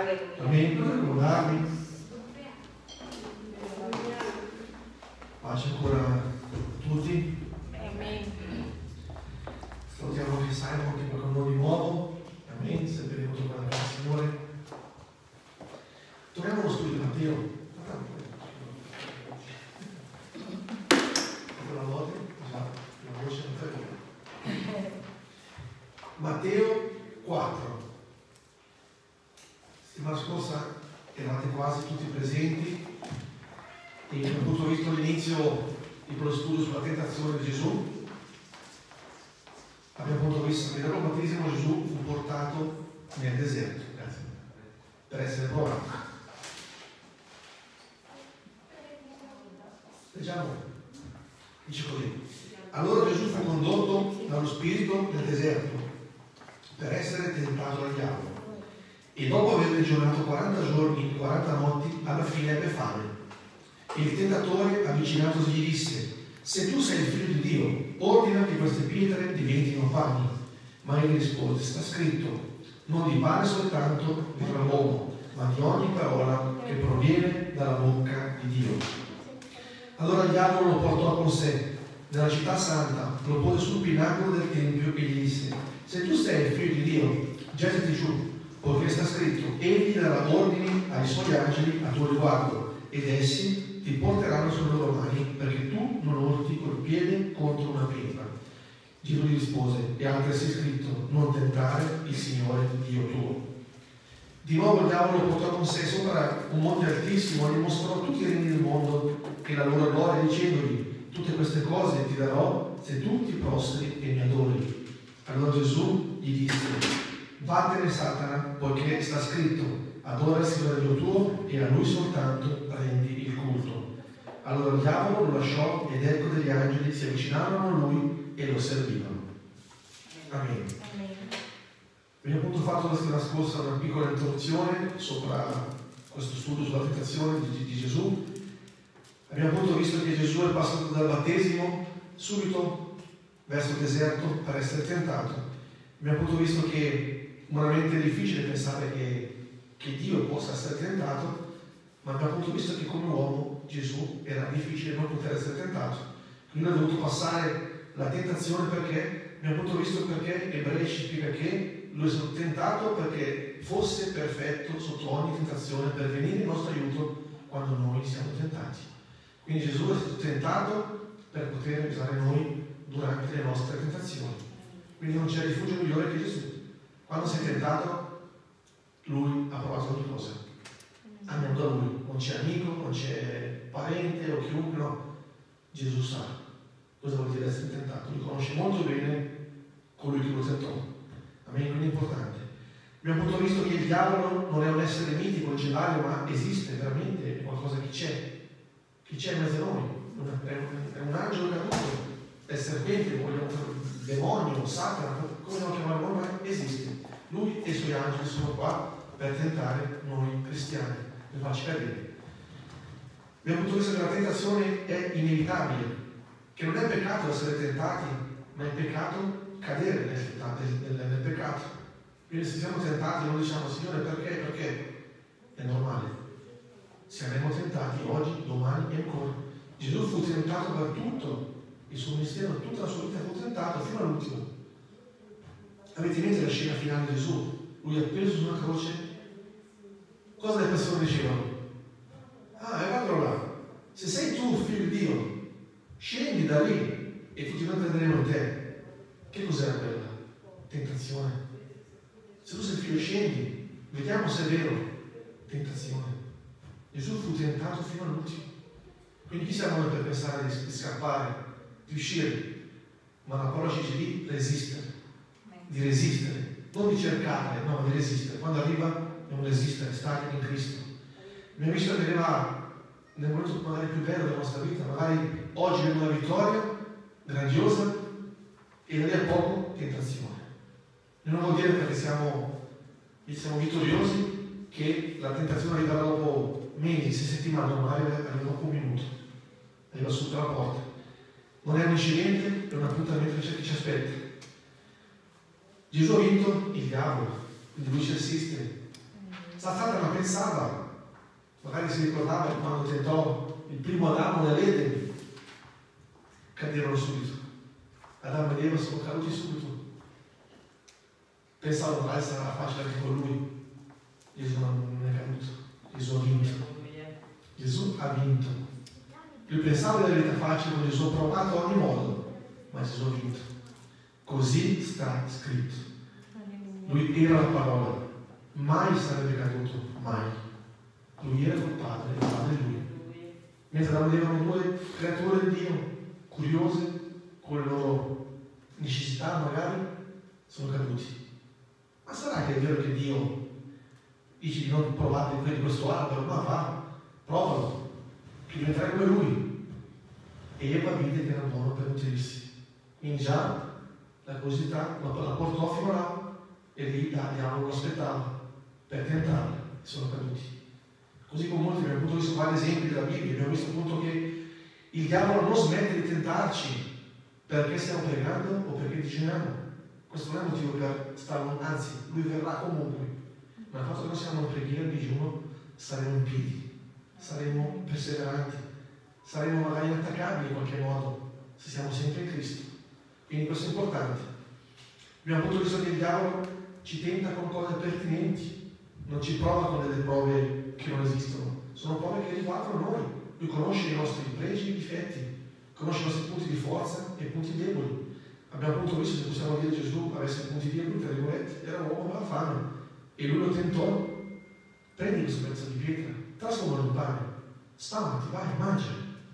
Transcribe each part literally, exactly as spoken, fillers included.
Amen. Potete accomodarvi. Pace ancora a tutti. Amen. Salutiamo anche Simon che è con noi di nuovo. Amen. Sempre venuto con la Signore. Torniamo allo studio di Matteo. Una volta, già, la voce non ferma. Matteo quattro. Settimana scorsa eravate quasi tutti presenti e abbiamo appunto visto l'inizio di quello studio sulla tentazione di Gesù. Abbiamo appunto visto che dopo il battesimo Gesù fu portato nel deserto, grazie, per essere provato. Leggiamo. Dice così: allora Gesù fu condotto dallo Spirito nel deserto per essere tentato dal diavolo, e dopo aver ragionato quaranta giorni e quaranta notti, alla fine ebbe fame. E il tentatore, avvicinatosi, gli disse: se tu sei il figlio di Dio, ordina che queste pietre diventino pani. Ma egli rispose: sta scritto, non di pane soltanto vivrà l'uomo, ma di ogni parola che proviene dalla bocca di Dio. Allora il diavolo lo portò con sé nella città santa, lo pose sul pinacolo del tempio e gli disse: se tu sei il figlio di Dio, gettati giù, poiché sta scritto, egli darà ordini ai suoi angeli a tuo riguardo, ed essi ti porteranno sulle loro mani, perché tu non urti col piede contro una pietra. Gesù gli rispose: e altresì scritto, non tentare il Signore Dio tuo. Di nuovo il diavolo lo portò con sé sopra un monte altissimo e gli mostrò tutti i regni del mondo e la loro gloria, dicendogli: tutte queste cose ti darò se tu ti prostri e mi adori. Allora Gesù gli disse: vattene Satana, poiché sta scritto, adora il Signore Dio tuo e a Lui soltanto rendi il culto. Allora il diavolo lo lasciò ed ecco degli angeli si avvicinarono a Lui e lo servivano. Amen. Amen. Abbiamo appunto fatto la settimana scorsa una piccola introduzione sopra questo studio sulla tentazione di, di Gesù. Abbiamo appunto visto che Gesù è passato dal battesimo subito verso il deserto per essere tentato. Abbiamo appunto visto che umanamente è difficile pensare che, che Dio possa essere tentato, ma abbiamo appunto visto che come uomo Gesù era difficile non poter essere tentato. Quindi ha dovuto passare la tentazione perché abbiamo appunto visto perché Ebrei ci spiega che lui è stato tentato perché fosse perfetto sotto ogni tentazione per venire in nostro aiuto quando noi siamo tentati. Quindi Gesù è stato tentato per poter usare noi durante le nostre tentazioni. Quindi non c'è rifugio migliore che Gesù. Quando sei tentato, Lui ha provato ogni cosa. Andiamo da Lui. Non c'è amico, non c'è parente o chiunque, no. Gesù sa cosa vuol dire essere tentato. Lui conosce molto bene colui che lo tentò. Amen, quindi è importante. Abbiamo appunto visto che il diavolo non è un essere mitico, leggendario, ma esiste veramente, è qualcosa che c'è, che c'è in mezzo a noi. È un, è un angelo caduto, è il serpente, vogliamo il demonio, Satana, come lo chiamiamo, ma esiste. Lui e i suoi angeli sono qua per tentare noi cristiani, per farci cadere. Abbiamo appunto visto che la tentazione è inevitabile, che non è peccato essere tentati, ma è peccato cadere nel, nel, nel peccato. Quindi se siamo tentati non diciamo: Signore, perché? Perché è normale. Saremo tentati oggi, domani e ancora. Gesù fu tentato per tutto il suo mistero, tutta la sua vita fu tentato fino all'ultimo. Avete in mente la scena finale di Gesù? Lui è appeso su una croce. Cosa le persone dicevano? Ah, guardalo là, se sei tu figlio di Dio, scendi da lì e tutti noi prenderemo in te. Che cos'era quella tentazione? Se tu sei figlio, scendi, vediamo se è vero. Tentazione. Gesù fu tentato fino all'ultimo. Quindi chi siamo noi per pensare di, di scappare, di uscire? Ma la parola ci dice di resistere, di resistere, non di cercare, no, ma di resistere. Quando arriva è un resistere, stare in Cristo. Abbiamo visto che arriva nel momento magari più bello della nostra vita, magari oggi abbiamo una vittoria grandiosa, e da lì a poco tentazione. Non vuol dire perché siamo, siamo vittoriosi che la tentazione arriverà dopo mesi, sei settimane, magari arriva dopo un minuto, arriva sotto la porta. Non è un incidente, è un appuntamento che ci aspetta. Gesù ha vinto il diavolo, quindi lui ci assiste. Satana pensava, magari si ricordava quando tentò il primo Adamo nell'Eden, caderono subito. Adamo ed Eva sono caduti subito. Pensavo magari sarà facile anche con lui. Gesù non è caduto. Gesù ha vinto. Gesù ha vinto. Lui pensava di avere vita facile con Gesù, ha provato a ogni modo, ma Gesù ha vinto. Così sta scritto. Lui era la parola, mai sarebbe caduto, mai. Lui era col Padre, il Padre è lui. Mentre Adamo ed Eva erano due creature di Dio, curiose, con le loro necessità magari, sono caduti. Ma sarà che è vero che Dio dice di non provare di questo albero? Ma va, provalo, che diventerai come lui. E Eva vide che era buono per nutrirsi. Quindi già la curiosità la, la portò fino là e lì il diavolo lo aspettava per tentarla e sono caduti. Così come molti abbiamo avuto visto vari esempi della Bibbia, abbiamo visto appunto che il diavolo non smette di tentarci perché stiamo pregando o perché digiuniamo. Questo non è motivo per stare, anzi, lui verrà comunque. Ma il fatto che noi siamo in preghiera e digiuno, saremo in piedi, saremo perseveranti, saremo magari inattaccabili in qualche modo, se siamo sempre in Cristo. Quindi questo è importante. Abbiamo appunto visto che il diavolo ci tenta con cose pertinenti, non ci prova con delle prove che non esistono, sono prove che riguardano noi. Lui conosce i nostri pregi e difetti, conosce i nostri punti di forza e punti deboli. Abbiamo appunto visto, se possiamo dire, Gesù avesse punti deboli, tra virgolette, era un uomo che aveva fame e lui lo tentò. Prendi questo pezzo di pietra, trasformalo in pane, stampati, vai, mangia.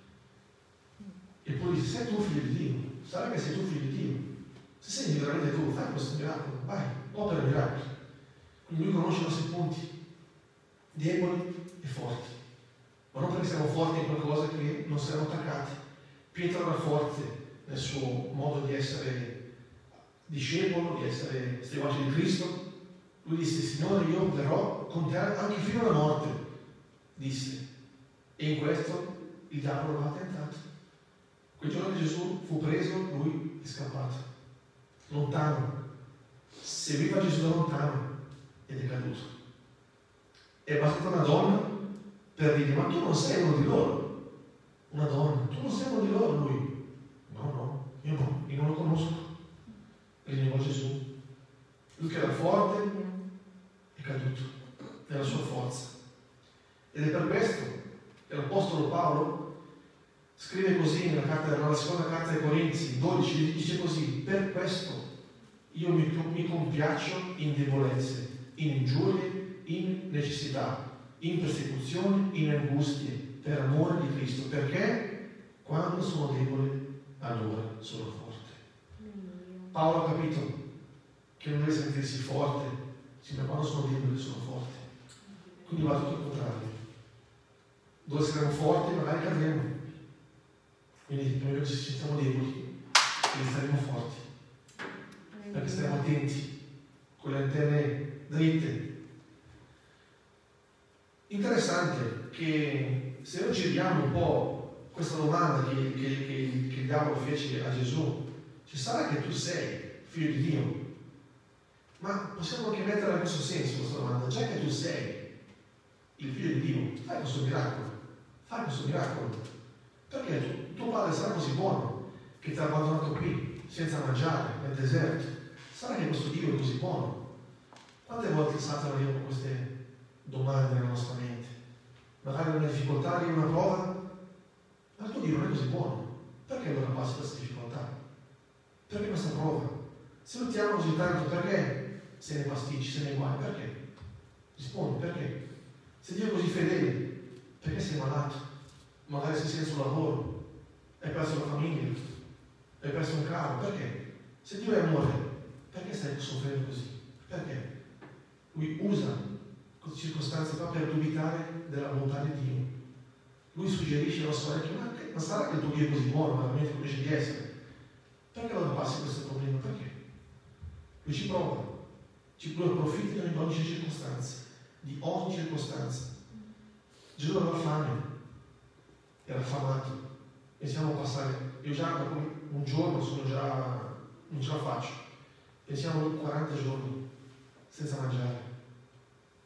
E poi dice: sei tu figlio di Dio, sai che sei tu figlio di Dio. Se sei veramente tu, fai questo miracolo, vai, opera miracoli. Quindi lui conosce i nostri punti deboli e forti, ma non perché siamo forti in qualcosa che non siamo attaccati. Pietro era forte nel suo modo di essere discepolo, di essere seguace di Cristo. Lui disse: Signore, io verrò con te anche fino alla morte, disse. E in questo il diavolo l'ha tentato. Quel giorno che Gesù fu preso, lui è scappato, lontano, seguiva Gesù da lontano ed è caduto. È bastata una donna per dire: ma tu non sei uno di loro. Una donna, tu non sei uno di loro. Lui: no, no, io no, io non lo conosco. Rinnegò Gesù. Lui che era forte è caduto nella sua forza. Ed è per questo che l'Apostolo Paolo scrive così nella, carta, nella seconda carta ai Corinzi dodici, dice così: per questo io mi, mi compiaccio in debolezze, in ingiurie, in necessità, in persecuzioni, in angustie, per amore di Cristo, perché quando sono debole allora sono forte. Paolo ha capito che non deve sentirsi forte, ma quando sono debole sono forte. Quindi va tutto il contrario. Dove saremo forti magari cadremo. Quindi noi ci sentiamo deboli, quindi saremo forti, perché staremo attenti, con le antenne dritte. Interessante che se noi ci diamo un po' questa domanda che, che, che, che il diavolo fece a Gesù: ci sarà che tu sei figlio di Dio? Ma possiamo anche metterla in questo senso questa domanda: già che tu sei il figlio di Dio, fai questo miracolo, fai questo miracolo. Perché tu, tuo padre sarà così buono che ti ha abbandonato qui, senza mangiare, nel deserto? Sarà che questo Dio è così buono? Quante volte Satana arriva con queste domande nella nostra mente? Magari una difficoltà, arriva una prova, ma il tuo Dio non è così buono. Perché allora passi questa difficoltà? Perché questa prova? Se lo ti ama così tanto, perché se ne pasticci, se ne guai? Perché? Rispondi, perché? Se Dio è così fedele, perché sei malato? Magari sei senza un lavoro, hai perso la famiglia, hai perso un caro, perché? Se Dio è amore, perché stai soffrendo così? Perché? Lui usa queste circostanze qua per dubitare della volontà di Dio. Lui suggerisce alla sua orecchia: ma, ma sarà che il tuo Dio è così buono, veramente come dice di essere? Perché allora passi questo problema? Perché? Lui ci prova, ci approfitta di ogni circostanza, di ogni circostanza. Gesù aveva fame, era affamato. Pensiamo a passare, io già dopo un giorno sono già, non ce la faccio. Pensiamo a quaranta giorni senza mangiare.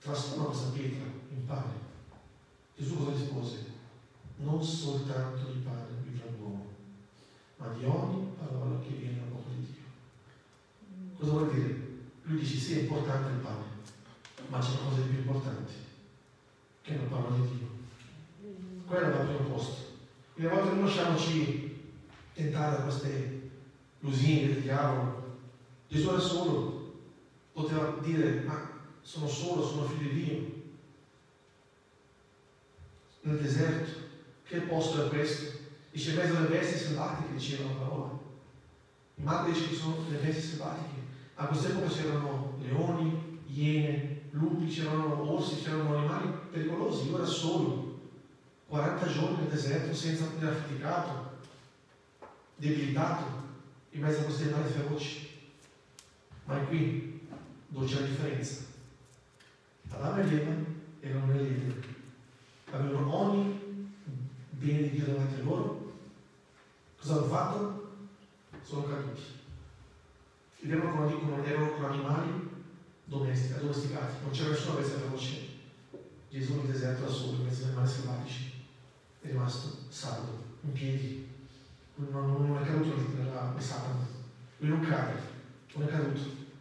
trasforma questa pietra in pane. Gesù cosa rispose? Non soltanto di pane vivrà l'uomo, ma di ogni parola che viene dalla bocca di Dio. Cosa vuol dire? Lui dice sì, è importante il pane, ma c'è una cosa di più importante, che è la parola di Dio. Quello va al primo posto. E a volte non lasciamoci tentare da queste lusinghe del diavolo. Gesù era solo, poteva dire, ma sono solo, sono figlio di Dio. Nel deserto, che posto è questo? Dice in mezzo alle bestie selvatiche, diceva la parola. In Marco dice che sono le bestie selvatiche. A quest'epoca c'erano leoni, iene, lupi, c'erano orsi, c'erano animali pericolosi. Io ero solo, quaranta giorni nel deserto senza essere affaticato, debilitato, in mezzo a questi animali feroci. Ma è qui dove c'è la differenza. Adamo e Eva erano nell'Eden, avevano ogni bene di Dio davanti a loro. Cosa hanno fatto? Sono caduti. Ed erano con, erano con animali domestici, addomesticati, non c'era nessuna bestia feroce. Gesù nel deserto da solo, in mezzo agli animali selvatici, è rimasto saldo, in piedi. Non, non, non è caduto nella Satana. Lui non cade, non è caduto.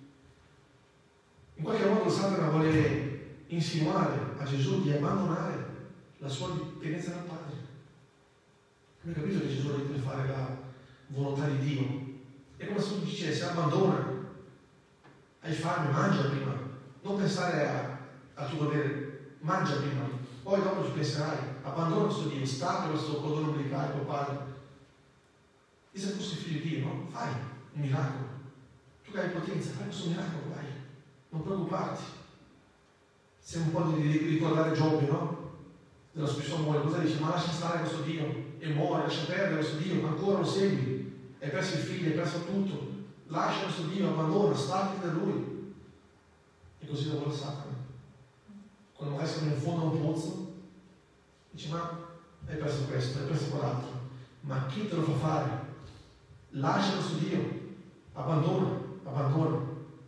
In qualche modo Satana vuole insinuare a Gesù di abbandonare la sua dipendenza dal Padre. Abbiamo capito che Gesù deve fare la volontà di Dio. È come se tu dicessi, abbandona, hai fame, mangia prima, non pensare a, al tuo dovere, mangia prima, poi dopo ci penserai, abbandona questo Dio, stacca questo cordone umbilicale tuo Padre. E se fossi figlio di Dio, no? Fai un miracolo. Tu che hai potenza, fai questo miracolo, vai, non preoccuparti. Sembra un po' di ricordare Giobbe, no? Della sua moglie, cosa dice? Ma lascia stare questo Dio e muore, lascia perdere questo Dio, ancora lo segui. Hai perso il figlio, hai perso tutto. Lascia questo Dio, abbandona, staccati da lui. E così lavora Satana. Quando magari siamo in fondo a un pozzo, dice, ma hai perso questo, hai perso quell'altro. Ma chi te lo fa fare? Lascia questo Dio, abbandona, abbandona.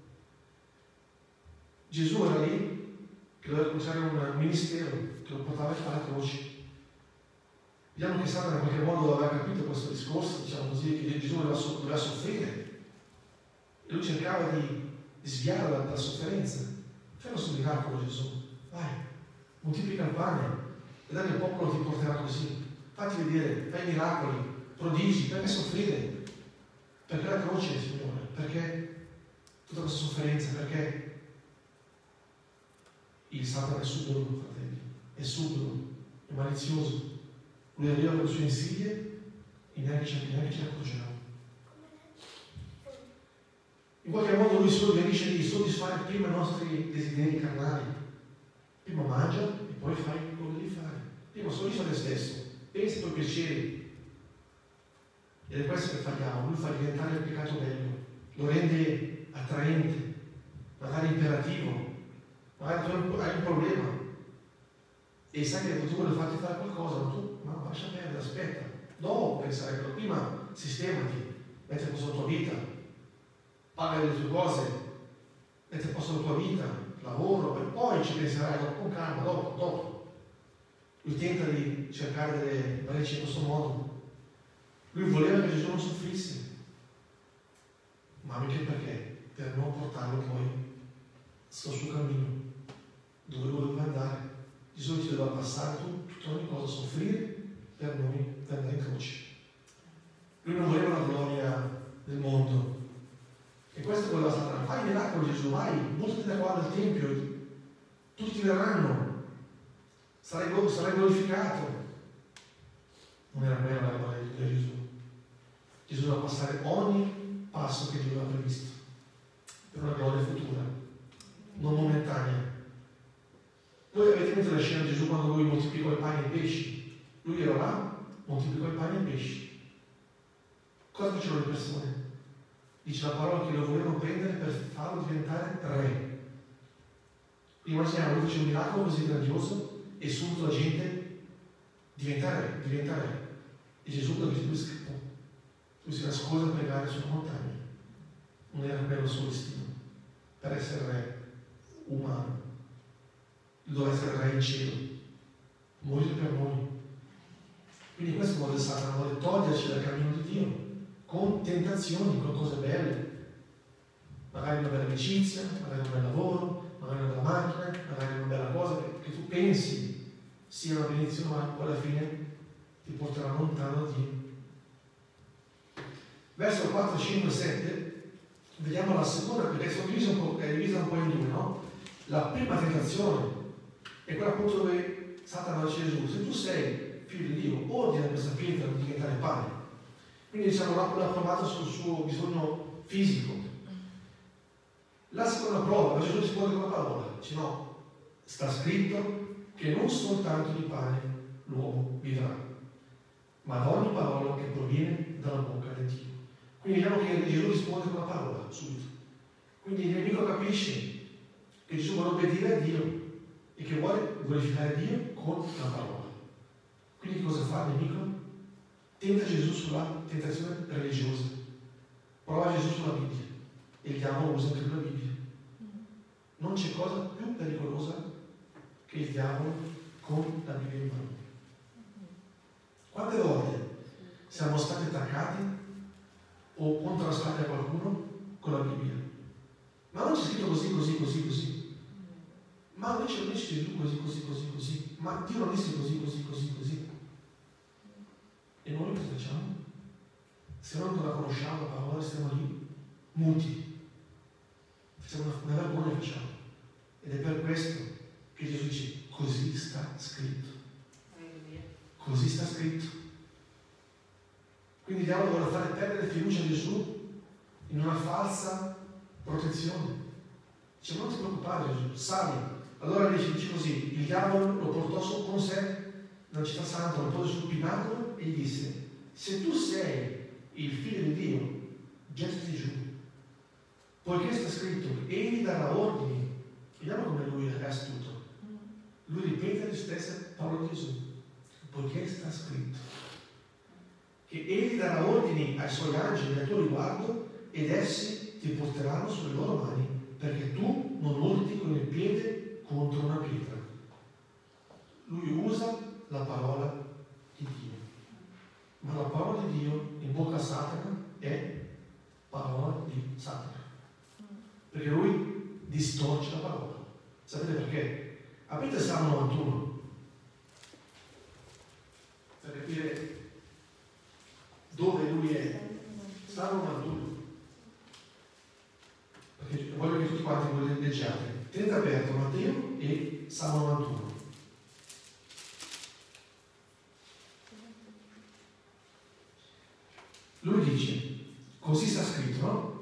Gesù era lì, che doveva cominciare un ministero, che lo portava a fare la croce. Vediamo che Satana in qualche modo aveva capito questo discorso, diciamo così, che Gesù doveva, doveva soffrire. E lui cercava di, di sviare dalla, dalla sofferenza. Fai questo miracolo, Gesù, vai, moltiplica il pane, e dai che il popolo ti porterà così. Fatti vedere, fai miracoli, prodigi, perché soffrire? Perché la croce, Signore? Perché tutta questa sofferenza? Perché il Satana è subdolo, fratelli, è subdolo, è malizioso. Lui arriva con le sue insidie e neanche ce ne accorgiamo. In qualche modo lui solo dice di soddisfare prima i nostri desideri carnali. Prima mangia e poi fai quello che devi fare. Prima soddisfa te stesso, pensa ai tuoi piaceri. Ed è questo che falliamo. Lui fa diventare il peccato bello, lo rende attraente, magari imperativo. Magari tu hai un problema e sai che tu vuole farti fare qualcosa, ma tu no, lascia perdere, aspetta, dopo pensare che prima sistemati, metti a posto la tua vita, paga le tue cose, metti a posto la tua vita, lavoro, e poi ci penserai dopo, con calma, dopo, dopo. Lui tenta di cercare delle brecce in questo modo. Lui voleva che Gesù non soffrisse, ma anche perché? Per non portarlo poi sul suo cammino, dove voleva andare. Gesù ci doveva passare tutta ogni cosa, soffrire per noi, per andare in croce. Lui non voleva la gloria del mondo. E questo voleva Satana. Fai miracolo, Gesù, vai, buttati da qua dal Tempio, tutti ti verranno, sarai, sarai glorificato. Non era quella la gloria di Gesù. Gesù doveva passare ogni passo che Dio aveva previsto per una gloria futura, non momentanea. Voi avete in mente la scena di Gesù quando lui moltiplicò i pani e i pesci? Lui era là, moltiplicò i pani e i pesci. Cosa facevano le persone? Dice la parola che lo volevano prendere per farlo diventare re. Immaginiamo, lui fece un miracolo così grandioso e subito la gente diventa re, diventa re. E Gesù da lui scappò. Lui si nascose a pregare sulla montagna. Non era quello il suo destino, per essere re umano. dove essere re in cielo, morire per noi. Quindi questo vuole Satana, vuole toglierci dal cammino di Dio, con tentazioni, con cose belle, magari una bella amicizia, magari un bel lavoro, magari una bella macchina, magari una bella cosa che, che tu pensi sia una benedizione, ma poi alla fine ti porterà lontano da Dio. Verso quattro, cinque, sette vediamo la seconda, perché sono divisa un po', è divisa un po' in due, no? La prima tentazione è quella appunto dove Satana dice a Gesù: se tu sei figlio di Dio, ordina questa pietra di diventare pane. Quindi diciamo l'ha provato sul suo bisogno fisico. La seconda prova, Gesù risponde con una parola, dice: no, sta scritto che non soltanto di pane l'uomo vivrà, ma da ogni parola che proviene dalla bocca di Dio. Quindi vediamo che Gesù risponde con una parola subito. Quindi il nemico capisce che Gesù vuole obbedire a Dio e che vuole glorificare Dio con la parola. Quindi che cosa fa il nemico? Tenta Gesù sulla tentazione religiosa, prova Gesù sulla Bibbia, e il diavolo usa anche la Bibbia. Non c'è cosa più pericolosa che il diavolo con la Bibbia in mano. Quante volte siamo stati attaccati o contrastati a qualcuno con la Bibbia? Ma non c'è scritto così, così, così, così. Ma invece non dice Gesù così, così, così, così. Ma Dio non disse così, così, così, così. E noi cosa facciamo? Se noi non la conosciamo la parola, stiamo lì, muti. Facciamo una, una vergogna, facciamo. Ed è per questo che Gesù dice: così sta scritto. Così sta scritto. Quindi il diavolo vuole fare perdere fiducia a Gesù in una falsa protezione. Dice: non ti preoccupare Gesù, salvi. Allora dice, dice così: il diavolo lo portò su con sé nella città santa, lo pose sul pinacolo e gli disse: se tu sei il figlio di Dio, gettati giù, poiché sta scritto che egli darà ordini. Vediamo come lui è astuto. Lui ripete le stesse parole di Gesù: poiché sta scritto che egli darà ordini ai suoi angeli al tuo riguardo, ed essi ti porteranno sulle loro mani, perché tu non urti con il piede contro una pietra. Lui usa la parola di Dio, ma la parola di Dio in bocca a Satana è parola di Satana, perché lui distorce la parola. Sapete perché? Aprite Salmo novantuno per capire dove lui è. Salmo novantuno, perché voglio che tutti quanti voi leggiate. Tenete aperto Matteo e Salmo novantuno. Lui dice, così sta scritto, no?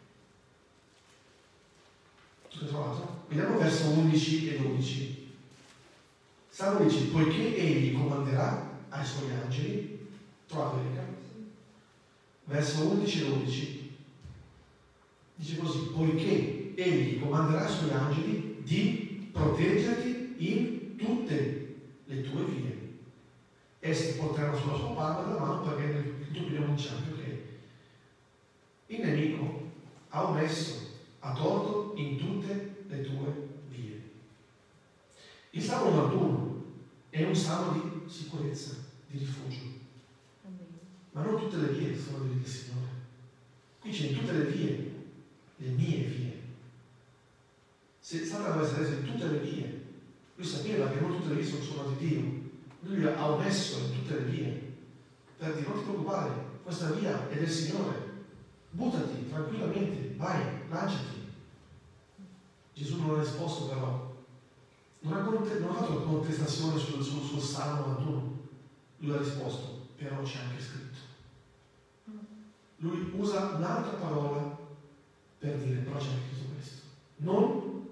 Tutto trovato? Vediamo verso undici e dodici. Salmo dice, poiché egli comanderà ai suoi angeli, trovate Erika? Verso undici e dodici. Dice così, poiché egli comanderà ai suoi angeli di proteggerti in tutte le tue vie. Essi porteranno sulla sua palma la mano perché il tuo piede non inciampi. Il nemico ha omesso, ha torto in tutte le tue vie. Il Salmo novantuno è un salmo di sicurezza, di rifugio. Ma non tutte le vie sono del Signore. Qui c'è in tutte le vie, le mie vie. Se Satana avesse reso in tutte le vie, lui sapeva che non tutte le vie sono, sono di Dio. Lui ha omesso in tutte le vie per dire: non ti preoccupare, questa via è del Signore. Buttati tranquillamente, vai, lanciati. Gesù non ha risposto, però. Non ha, non ha fatto una contestazione sul, sul, sul Salmo novantuno. Lui ha risposto: però c'è anche scritto. Lui usa un'altra parola per dire: però c'è anche scritto questo. Non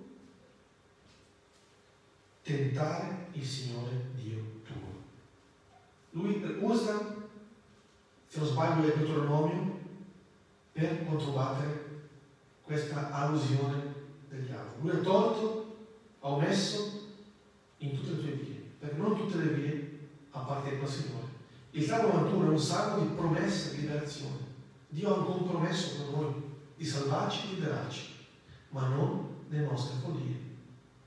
tentare il Signore Dio tuo. Lui usa, se non sbaglio, è Deuteronomio per controbattere questa allusione del diavolo. Lui ha tolto, ha omesso in tutte le tue vie, perché non tutte le vie appartengono al Signore. Il Salmo novantuno è un salmo di promessa e liberazione. Dio ha un compromesso con noi di salvarci e liberarci, ma non le nostre follie.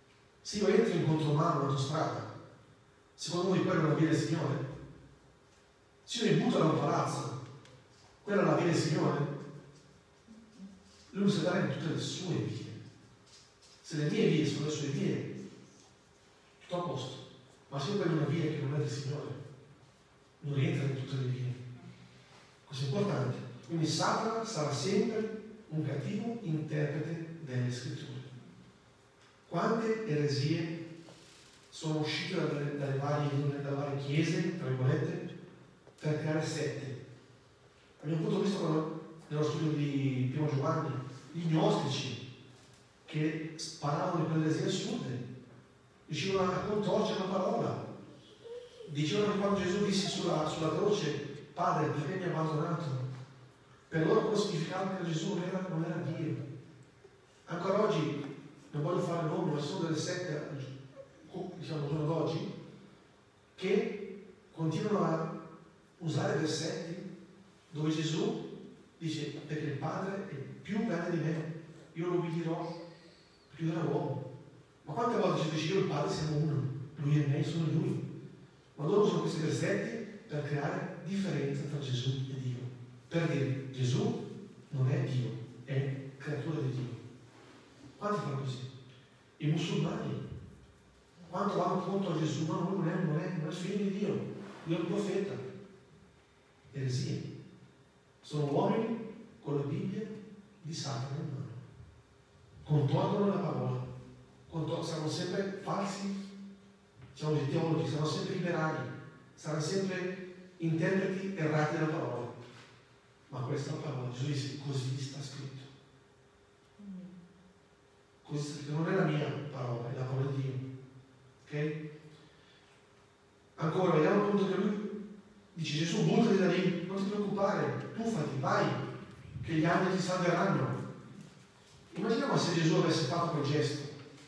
Se io entro in contromano un'autostrada, secondo voi quella è una via del Signore? Se io mi butto da un palazzo, quella è la via del Signore? Lui mi sa dare in tutte le sue vie. Se le mie vie sono le sue vie, tutto a posto. Ma se io prendo una via che non è del Signore, non rientra in tutte le vie. Questo è importante. Quindi Satana sarà sempre un cattivo interprete delle scritture. Quante eresie sono uscite dalle, dalle, varie, dalle varie chiese, tra virgolette, per creare sette. Abbiamo appunto visto quando, nello studio di Primo Giovanni, gli gnostici che sparavano di quelle eresie assurde, riuscivano a contorcere la parola. Dicevano che quando Gesù disse sulla, sulla croce: Padre, perché mi hai abbandonato? Per loro quello significava che Gesù non era, non era Dio. Ancora oggi, non voglio fare nomi, ma sono delle sette, diciamo al giorno d'oggi, che continuano a usare versetti dove Gesù dice: perché il Padre è più grande di me, io lo ubbidirò più dell'uomo. Ma quante volte Gesù dice: io e il Padre siamo uno, lui e me sono lui. Ma loro usano questi versetti per creare differenza tra Gesù e Dio, per dire: Gesù non è Dio, è creatura di Dio. Quanti fanno così? I musulmani, quando vanno contro a Gesù, ma lui non è, non è, non è il figlio di Dio, lui è un profeta. Eresie. Sono uomini con le Bibbie di Satana in mano. Contorcono la parola, Contor- saranno sempre falsi, diciamo i teologi, saranno sempre liberali, saranno sempre interpreti errati della parola. Ma questa è la parola. Gesù dice: così sta scritto. Così sta scritto. Non è la mia parola, è la parola di Dio. Ok? Ancora, vediamo appunto che lui dice: Gesù, buttati da lì, non ti preoccupare, tuffati, vai, che gli angeli ti salveranno. Immaginiamo se Gesù avesse fatto quel gesto.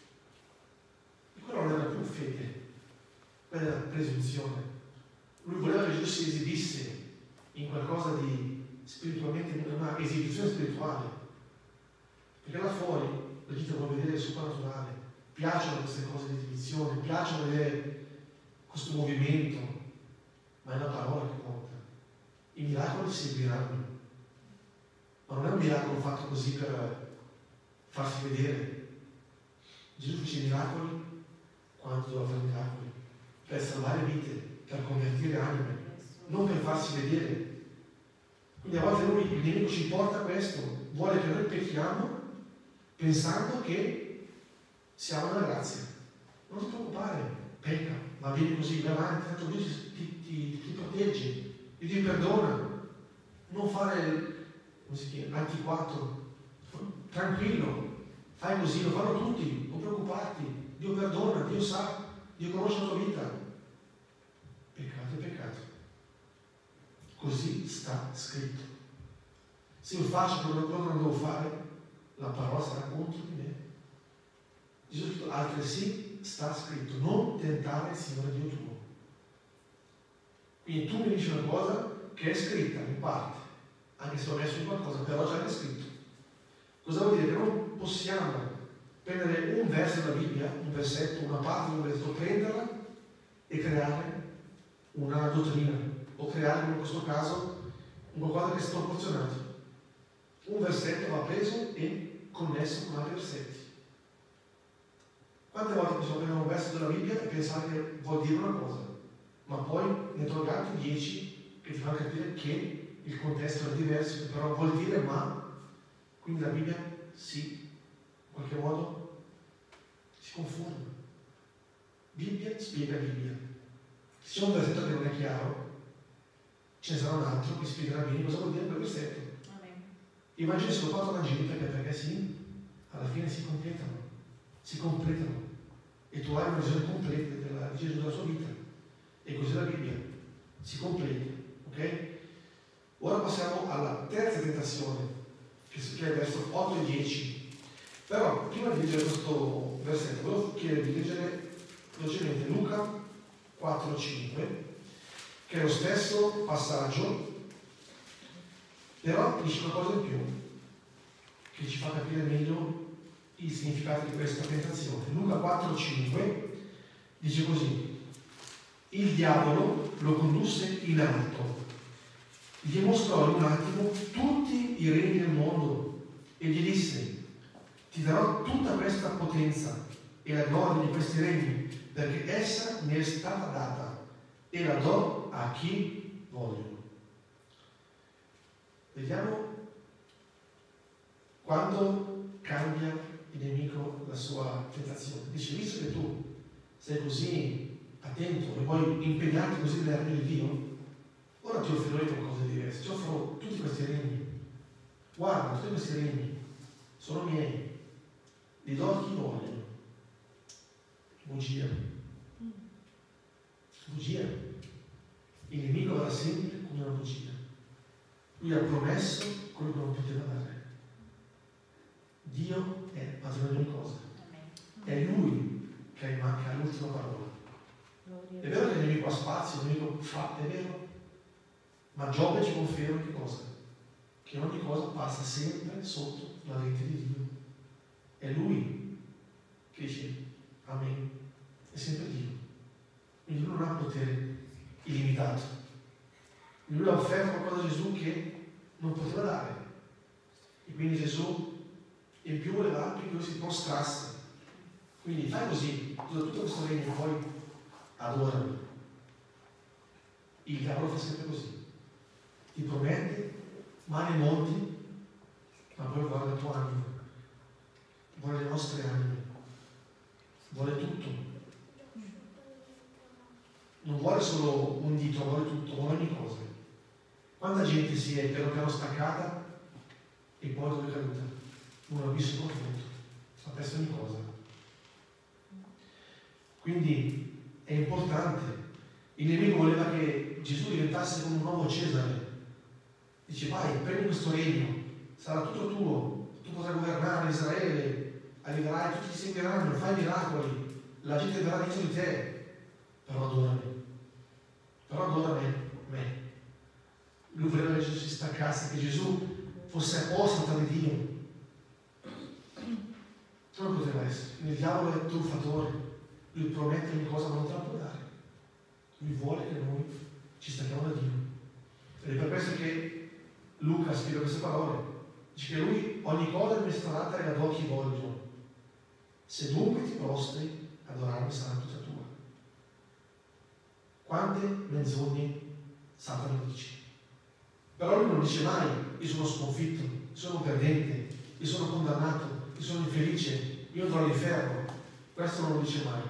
E quello non era più fede, quella era presunzione. Lui voleva che Gesù si esibisse in qualcosa di spiritualmente, in una esibizione spirituale. Perché là fuori la gente vuole vedere il suprannaturale, piacciono queste cose di esibizione, piacciono vedere questo movimento, ma è la parola che conta. I miracoli seguiranno, ma non è un miracolo fatto così per farsi vedere. Gesù fece miracoli quando doveva fare miracoli, per salvare vite, per convertire anime, non per farsi vedere. Quindi a volte lui, il nemico, ci porta a questo, vuole che noi pecchiamo pensando che siamo nella grazia. Non ti preoccupare, pecca, va bene così, vai avanti, tanto Dio ti, ti, ti, ti protegge, Dio ti perdona. Non fare, come si chiama, antiquato, tranquillo, fai così, lo fanno tutti, non preoccuparti, Dio perdona, Dio sa, Dio conosce la tua vita. Peccato è peccato. Così sta scritto. Se io faccio quello che non devo fare, la parola sarà contro di me. Gesù ha detto: altresì sta scritto: non tentare il Signore Dio tuo. Quindi tu mi dici una cosa che è scritta in parte, anche se ho messo in qualcosa, però già è scritto. Cosa vuol dire? Che non possiamo prendere un verso della Bibbia, un versetto, una parte di un versetto, prenderla e creare una dottrina, o creare in questo caso un qualcosa che è sproporzionato. Un versetto va preso e connesso con altri versetti. Quante volte possiamo prendere un verso della Bibbia e pensare che vuol dire una cosa, ma poi ne trovi altri dieci che ti fanno capire che il contesto è diverso, però vuol dire ma. Quindi la Bibbia si, in qualche modo, si confonde. Bibbia spiega Bibbia. Se c'è un versetto che non è chiaro, ce ne sarà un altro che spiegherà bene cosa vuol dire quel versetto. I Vangeli sono quattro Vangeli perché, perché sì, alla fine si completano, si completano. E tu hai una visione completa della, di Gesù, della sua vita. E così la Bibbia si completa. Ok? Ora passiamo alla terza tentazione, che è verso otto e dieci. Però, prima di leggere questo versetto, volevo chiedere di leggere velocemente Luca quattro cinque, che è lo stesso passaggio, però dice una cosa in più, che ci fa capire meglio il significato di questa tentazione. Luca quattro cinque dice così: il diavolo lo condusse in alto, gli mostrò in un attimo tutti i regni del mondo e gli disse: ti darò tutta questa potenza e la gloria di questi regni, perché essa mi è stata data e la do a chi voglio. Vediamo quando cambia il nemico la sua tentazione. Dice: visto che tu sei così attento e vuoi impegnarti così nel regno di Dio, ora ti offrirò qualcosa di diverso, ti offro tutti questi regni. Guarda, tutti questi regni sono miei, li do a chi voglio. Bugia. Bugia. Il nemico va sempre come una bugia. Lui ha promesso quello che non poteva dare. Dio è padrone di ogni cosa. È Lui che ha l'ultima parola. È vero che il nemico ha spazio, il nemico fa, è vero, ma Giobbe ci conferma che cosa? Che ogni cosa passa sempre sotto la lente di Dio. È Lui che dice Amen. È sempre Dio. Quindi Lui non ha potere illimitato. Lui ha offerto qualcosa a Gesù che non poteva dare. E quindi Gesù in più voleva anche che lui si prostrasse. Quindi fai così, usa tutto questo regno e poi adorami. Il diavolo fa sempre così. Ti promette mani e monti, ma poi vuole la tua anima, vuole le nostre anime, vuole tutto. Non vuole solo un dito, vuole tutto, vuole ogni cosa. Quanta gente si è piano piano staccata e poi dove è caduta? Un abisso profondo, ha perso ogni cosa. Quindi è importante. Il nemico voleva che Gesù diventasse come un nuovo Cesare. Dice: vai, prendi questo regno, sarà tutto tuo, tu potrai governare Israele, arriverai, tutti ti seguiranno, fai miracoli, la gente verrà dietro di te, però adorami, però adora me, me. Lui voleva che Gesù si staccasse, che Gesù fosse apostata di Dio. Non poteva essere. Il diavolo è truffatore, lui promette ogni cosa ma non te la può dare. Lui vuole che noi ci stacchiamo da Dio. Ed è per questo che Luca scrive queste parole. Dice che lui ogni cosa mi è stata data e la do a chi voglio. Se dunque ti prostri, adorarmi sarà tutta tua. Quante menzogne Satana dice. Però lui non dice mai: io sono sconfitto, sono un perdente, io sono condannato, io sono infelice, io andrò all'inferno. Questo non lo dice mai.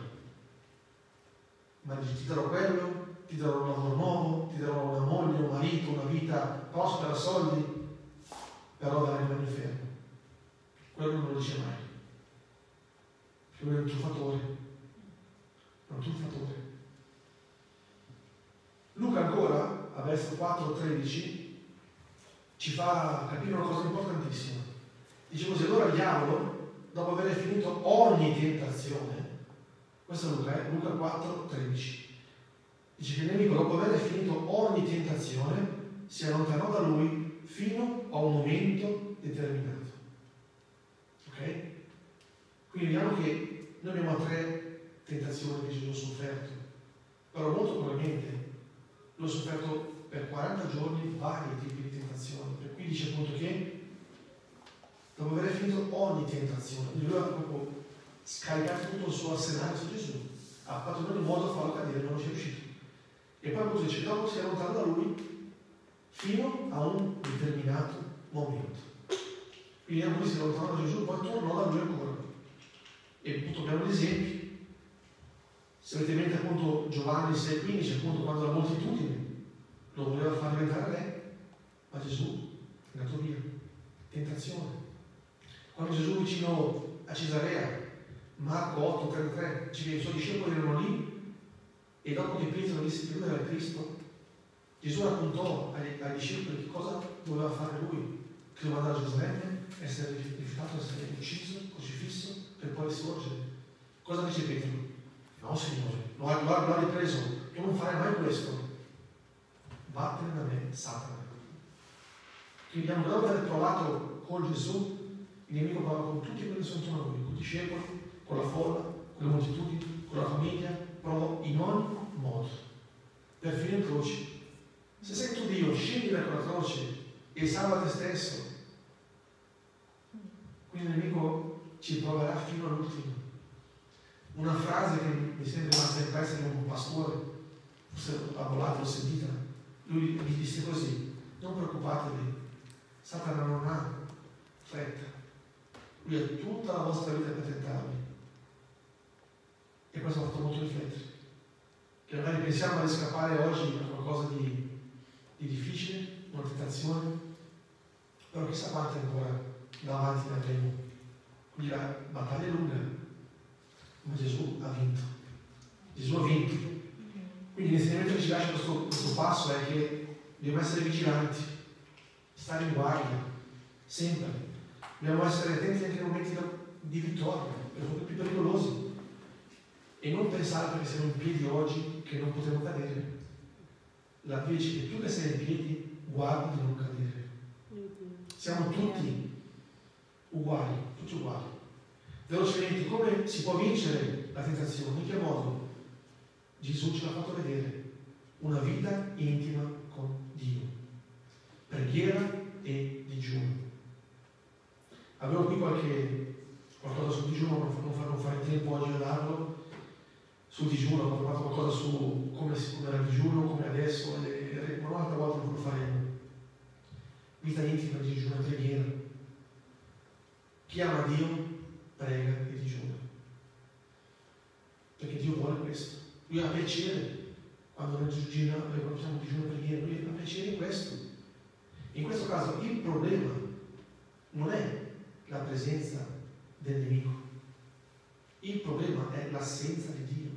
Ma dice: ti darò quello, ti darò un lavoro nuovo, ti darò una moglie, un marito, una vita prospera, soldi, però darai all'inferno. Quello non lo dice mai. Perché lui è un truffatore. È un truffatore. Luca ancora, a verso quattro tredici, ci fa capire una cosa importantissima. Dice così: allora il diavolo, dopo aver finito ogni tentazione, questo è Luca, eh? Luca quattro tredici, dice che il nemico, dopo aver finito ogni tentazione, si allontanò da lui fino a un momento determinato. Ok? Quindi vediamo che noi abbiamo tre tentazioni che Gesù ha sofferto, però molto probabilmente l'ho sofferto per quaranta giorni vari tipi di tentazioni. Per cui dice appunto che dopo aver finito ogni tentazione, lui ha proprio scaricato tutto il suo arsenale su Gesù, ha fatto in ogni modo a farlo cadere, non ci è riuscito. E poi appunto dice: dopo si allontana da lui fino a un determinato momento. Quindi lui si allontanò da Gesù, poi tornò da lui ancora. E appunto abbiamo gli esempi. Se avete in mente appunto Giovanni sei quindici, appunto quando la moltitudine lo voleva far diventare re, ma Gesù è andato via. Tentazione. Quando Gesù vicino a Cesarea, Marco otto trentatré, dice che i suoi discepoli erano lì e dopo che Pietro disse che lui era il Cristo, Gesù raccontò ai, ai discepoli che cosa doveva fare lui, che doveva andare a Gerusalemme, essere rifiutato, essere ucciso, crocifisso, per poi risorgere. Cosa dice Pietro? No, Signore, lo ha, lo ha, lo ha ripreso, tu non farai mai questo. Vattene da me, Satana. Quindi dopo aver provato con Gesù Il nemico parla con tutti quelli che sono intorno a lui, con i discepoli, con la folla, con le moltitudini, con la famiglia, prova in ogni modo per finire in croce. Se sei tu Dio, scendi da quella croce e salva te stesso. Quindi il nemico ci proverà fino all'ultimo. Una frase che mi sembra rimasta impressa di un pastore, forse a volata l'ho sentita, lui mi disse così: non preoccupatevi, Satana non ha fretta, lui ha tutta la vostra vita per tentarvi. E questo ha fatto molto riflettere, che magari pensiamo di scappare oggi a qualcosa di, di difficile, una tentazione, però chissà quante ancora davanti ne avremo. Quindi la battaglia è lunga, ma Gesù ha vinto. Gesù ha vinto. Quindi l'insegnamento che ci lascia questo, questo passo è che dobbiamo essere vigilanti, stare in guardia, sempre. Dobbiamo essere attenti anche ai momenti di vittoria, per più pericolosi. E non pensare perché siamo in piedi oggi che non potremo cadere. La Bibbia dice che più che sei in piedi, guardi di non cadere. Siamo tutti uguali, tutti uguali. Velocemente, come si può vincere la tentazione? In che modo? Gesù ce l'ha fatto vedere. Una vita intima con Dio. Preghiera e digiuno. Avevo qui qualche qualcosa sul digiuno, non fa, non fare tempo oggi a darlo. Sul digiuno, ho parlato qualcosa su come, come era il digiuno, come adesso, e, ma un'altra volta non lo faremo. Vita intima, digiuno e preghiera. Chi ama Dio, prega e digiuna. Perché Dio vuole questo. Lui ha piacere quando noi digiuniamo, quando facciamo digiuno e preghiera, lui ha piacere in questo. In questo caso il problema non è la presenza del nemico. Il problema è l'assenza di Dio.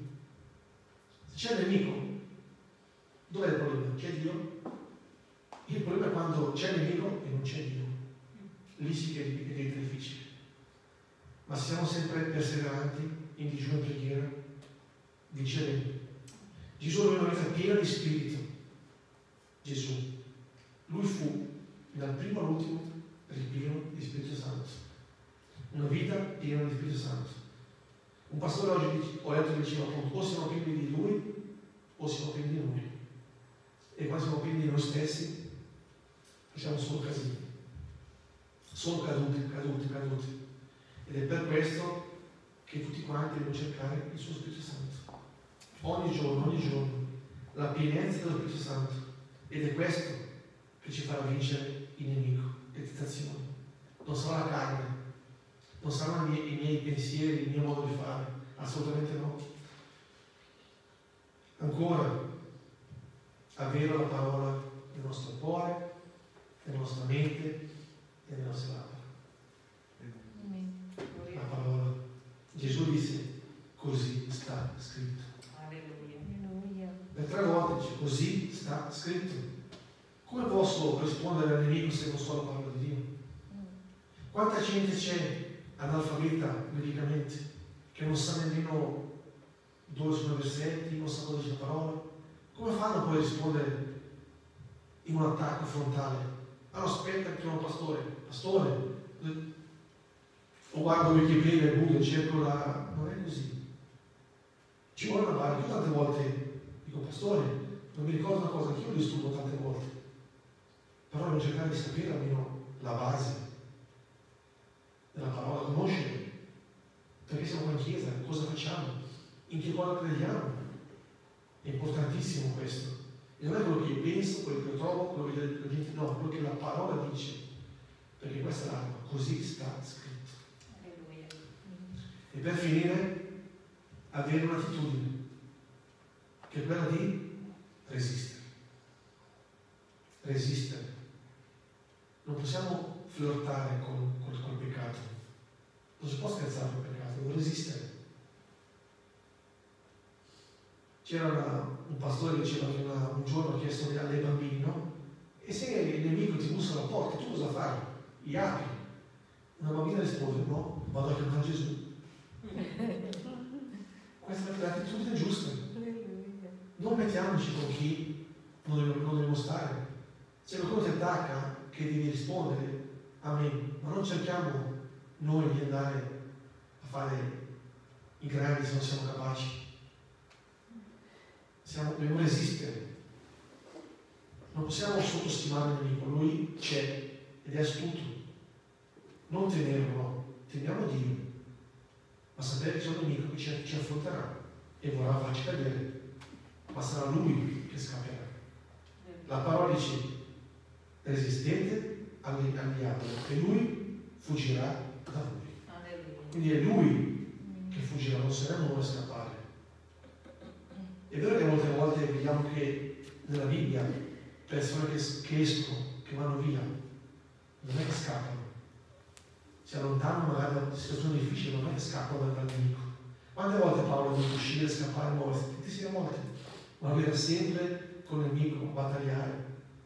Se c'è il nemico, dov'è il problema? C'è Dio? Il problema è quando c'è il nemico e non c'è Dio. Lì sì che diventa difficile. Ma se siamo sempre perseveranti in digiuno e preghiera, vinceremo. Gesù aveva una vita piena di spirito. Gesù. Lui fu, dal primo all'ultimo, ripieno di Spirito Santo. Una vita piena di Spirito Santo. Un pastore oggi, ho letto che diceva appunto, o siamo pieni di Lui o siamo pieni di noi. E quando siamo pieni di noi stessi facciamo solo casini, solo caduti, caduti, caduti. Ed è per questo che tutti quanti dobbiamo cercare il suo Spirito Santo ogni giorno, ogni giorno, la pienezza dello Spirito Santo. Ed è questo che ci farà vincere il nemico, le tentazioni. Non sarà la carne, non saranno i miei, i miei pensieri, il mio modo di fare, assolutamente no. Ancora, avere la parola nel nostro cuore, nella nostra mente e nelle nostre labbra. La parola. Gesù disse, così sta scritto. Alleluia. Per tre volte dice, così sta scritto. Come posso rispondere al nemico se non so la parola di Dio? Quanta gente c'è analfabeta biblicamente, che non sa nemmeno dove sono i versetti, non sa cosa dice la parola? Come fanno poi a rispondere in un attacco frontale? Allora aspetta che chiamo un pastore, pastore, o guardo Wikipedia e Google, cerco la... non è così. Ci vuole una barca. Io tante volte dico, pastore, non mi ricordo una cosa che io li studio tante volte, però devo cercare di sapere almeno la base della parola, conoscere perché siamo qua in chiesa, cosa facciamo, in che cosa crediamo. È importantissimo questo. E non è quello che io penso, quello che io trovo, quello che la gente, no, quello che la parola dice, perché questa è l'arma, così sta scritto. Alleluia. E per finire, avere un'attitudine che è quella di resistere. Resistere. Non possiamo flirtare con, con, con il peccato. Non si può scherzare con il peccato, devo resistere. C'era una, un pastore che diceva che una, un giorno ha chiesto ai bambini, no? E se il nemico ti bussa alla porta, tu cosa fai? Gli apri. Una bambina risponde, no, vado a chiamare Gesù. Questa è l'attitudine giusta. Non mettiamoci con chi non dobbiamo, non dobbiamo stare. Se qualcuno ti attacca, che devi rispondere, amen, ma non cerchiamo noi di andare a fare i grandi se non siamo capaci. Siamo, dobbiamo resistere. Non possiamo sottostimare il nemico, lui c'è ed è astuto. Non temerlo, no, temiamo Dio, ma sapere che c'è un nemico che ci, ci affronterà e vorrà farci cadere, ma sarà lui che scapperà. La parola dice: resistete al, al diavolo e lui fuggirà da voi. Quindi è lui che fuggirà, non saremo noi a scappare. È vero che molte volte vediamo che nella Bibbia persone che, che escono, che vanno via, non è che scappano, si allontanano magari da situazioni difficili, non è che scappano dal nemico. Quante volte Paolo deve uscire, scappare, muoversi? Tantissime volte, ma lui era sempre con il nemico, a battagliare.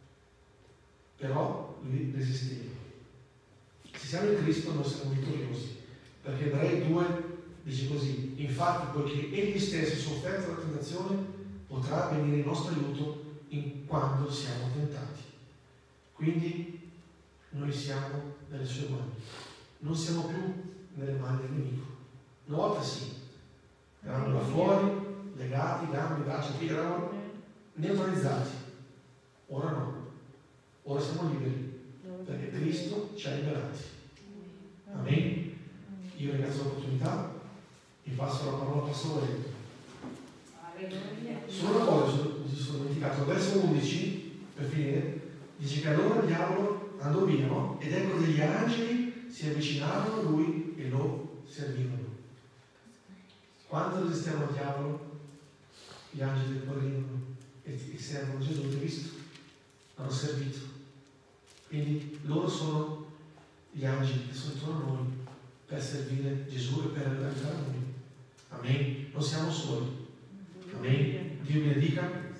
Però lui resisteva. Se siamo in Cristo noi siamo vittoriosi, perché Ebrei due dice così: infatti poiché egli stesso è sofferto la tentazione, potrà venire in nostro aiuto in quando siamo tentati. Quindi noi siamo nelle sue mani, non siamo più nelle mani del nemico. Una volta sì, eravamo là fuori, legati, gambe, braccia, piedi, eravamo neutralizzati. Ora no, ora siamo liberi, perché Cristo ci ha liberati. Amen. Io ringrazio l'opportunità, vi passo la parola al pastore. Solo una cosa mi sono dimenticato, verso undici, per finire, dice che allora il diavolo andò via, no? Ed ecco degli angeli si avvicinarono a lui e lo servivano. Quando resistiamo al diavolo, gli angeli arrivano e servono Gesù, avete visto? Hanno servito. Quindi loro sono gli angeli che sono intorno a noi per servire Gesù e per aiutare noi. Amen. Non siamo soli. Amen. Dio benedica.